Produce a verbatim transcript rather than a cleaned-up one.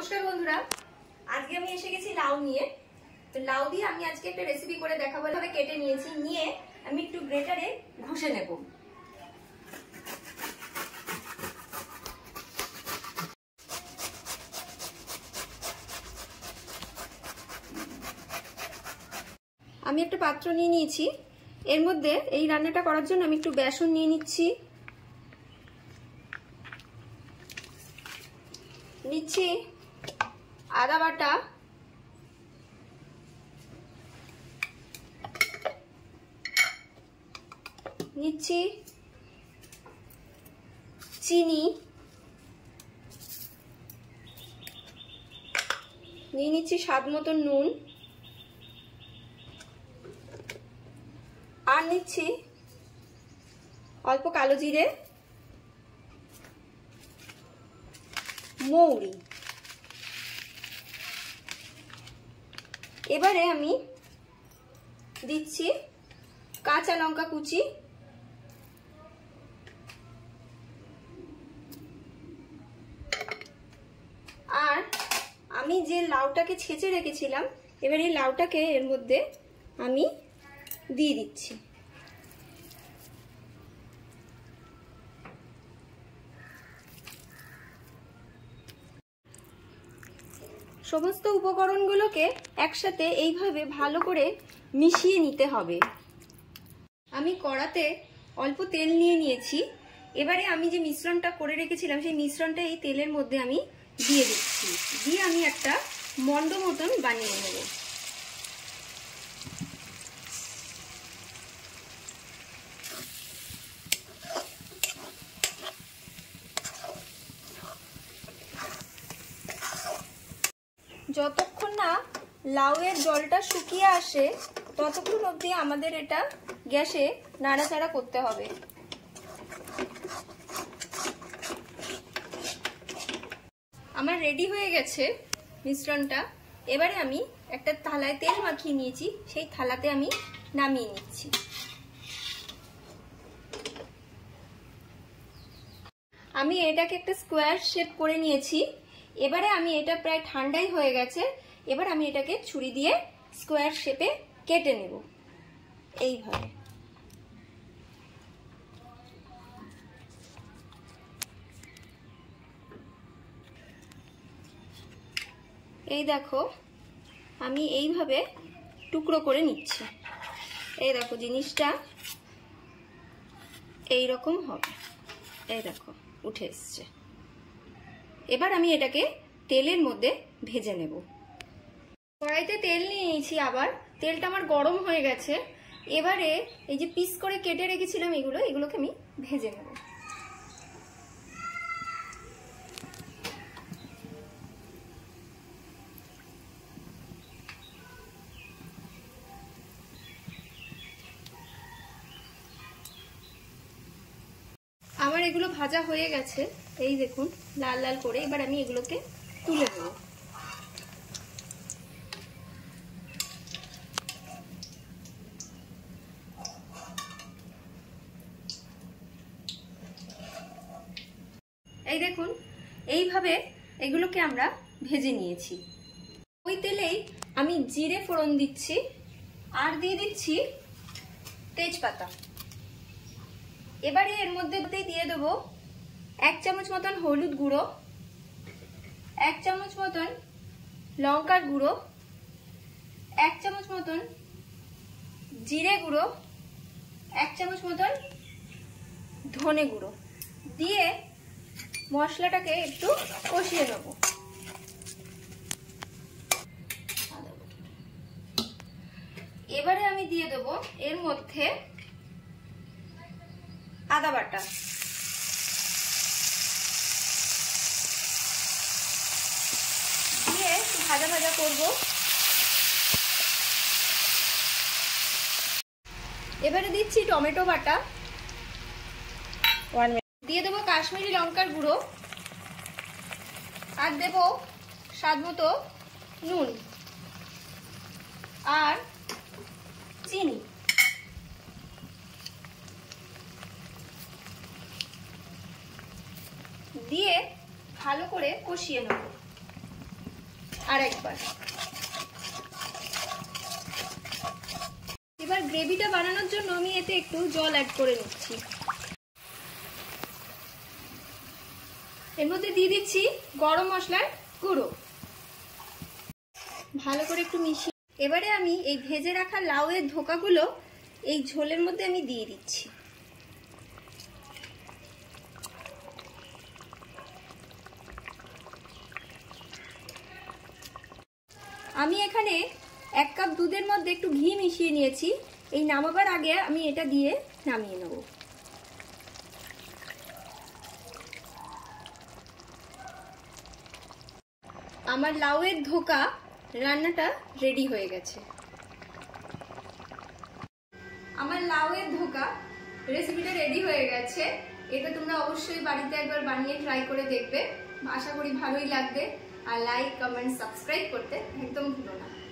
নমস্কার বন্ধুরা, আজকে আমি এসে গেছি লাউ নিয়ে। তো লাউ দিয়ে আমি আজকে একটা রেসিপি করে দেখাবো। এভাবে কেটে নিয়েছি, নিয়ে আমি একটু গ্রেটারে ঘষে নেব। আমি একটা পাত্র নিয়ে নিয়েছি, এর মধ্যে এই রান্নাটা করার জন্য আমি একটু বেসন নিয়ে নিচ্ছি নিচ্ছি আদা বাটা, নিচ্ছি চিনি, নিয়ে নিচ্ছি স্বাদ মতো নুন, আর নিচ্ছি অল্প কালো জিরে, মৌরি। এবারে আমি দিচ্ছি কাঁচা লঙ্কা কুচি, আর আমি যে লাউটাকে ছেঁচে রেখেছিলাম এবার এই লাউটাকে এর মধ্যে আমি দিয়ে দিচ্ছি। সমস্ত উপকরণগুলোকে একসাথে এইভাবে ভালো করে মিশিয়ে নিতে হবে। আমি কড়াতে অল্প তেল নিয়ে নিয়েছি, এবারে আমি যে মিশ্রণটা করে রেখেছিলাম সেই মিশ্রণটা এই তেলের মধ্যে আমি দিয়ে দিচ্ছি, দিয়ে আমি একটা মন্ড মতন বানিয়ে নেব। যতক্ষণ না লাউয়ের জলটা শুকিয়ে আসে ততক্ষণ অবধি আমাদের এটা গ্যাসে নাড়াচাড়া করতে হবে। আমার রেডি হয়ে গেছে মিশ্রণটা। এবারে আমি একটা থালায় তেল মাখিয়ে নিয়েছি, সেই থালাতে আমি নামিয়ে নিচ্ছি। আমি এটাকে একটা স্কোয়ার শেপ করে নিয়েছি। এবারে আমি এটা প্রায় ঠান্ডাই হয়ে গেছে, এবার আমি এটাকে ছুরি দিয়ে স্কোয়ার শেপে কেটে নেব এইভাবে। এই দেখো আমি এইভাবে টুকরো করে নিচ্ছি। এই দেখো জিনিসটা এই রকম হবে, এই দেখো উঠে এসছে। এবার আমি এটাকে তেলের মধ্যে ভেজে নেব। কড়াইতে তেল নিয়ে নিয়েছি, আবার তেলটা আমার গরম হয়ে গেছে। এবারে এই যে পিস করে কেটে রেখেছিলাম এগুলো এগুলোকে আমি ভেজে নেব। আমার এগুলো ভাজা হয়ে গেছে, এই দেখুন লাল লাল করে। এবার আমি এগুলোকে তুলে নেব। এই দেখুন এইভাবে এগুলোকে আমরা ভেজে নিয়েছি। ওই তেলেই আমি জিরে ফোড়ন দিচ্ছি, আর দিয়ে দিচ্ছি তেজপাতা। এবারে এর মধ্যে দিয়ে দেবো এক চামচ মতন হলুদ গুঁড়ো, এক চামচ মতন লঙ্কার গুঁড়ো, এক চামচ মতন জিরে গুঁড়ো, এক চামচ মতন ধনে গুঁড়ো দিয়ে মশলাটাকে একটু কষিয়ে নেব। এবারে আমি দিয়ে দেবো এর মধ্যে আদা বাটা, দিয়ে ভাজা ভাজা করব। এবারে দিচ্ছি টমেটো বাটা, দিয়ে দেবো কাশ্মীরি লঙ্কার গুঁড়ো, আর দেব স্বাদ মতো নুন আর চিনি। দিয়ে ভালো করে কষিয়ে নেব। আর একবার। এবার গ্রেভিটা বানানোর জন্য আমি এতে একটু জল অ্যাড করে নিচ্ছি। এর মধ্যে দিয়ে দিচ্ছি গরম মশলার গুঁড়ো, ভালো করে একটু মিশিয়ে এবারে আমি এই ভেজে রাখা লাউয়ের ধোকাগুলো এই ঝোলের মধ্যে আমি দিয়ে দিচ্ছি। আমি এখানে এক কাপ দুধের মধ্যে একটু ঘি মিশিয়ে নিয়েছি। এই নামাবার আগে আমি এটা দিয়ে নামিয়ে নেব। আমার লাউয়ের ধোকা রান্নাটা রেডি হয়ে গেছে। আমার লাউয়ের ধোকা রেসিপিটা রেডি হয়ে গেছে। এটা তোমরা অবশ্যই বাড়িতে একবার বানিয়ে ট্রাই করে দেখবে, আশা করি ভালোই লাগবে। আর লাইক, কমেন্ট, সাবস্ক্রাইব করতে একদম ভুলো না।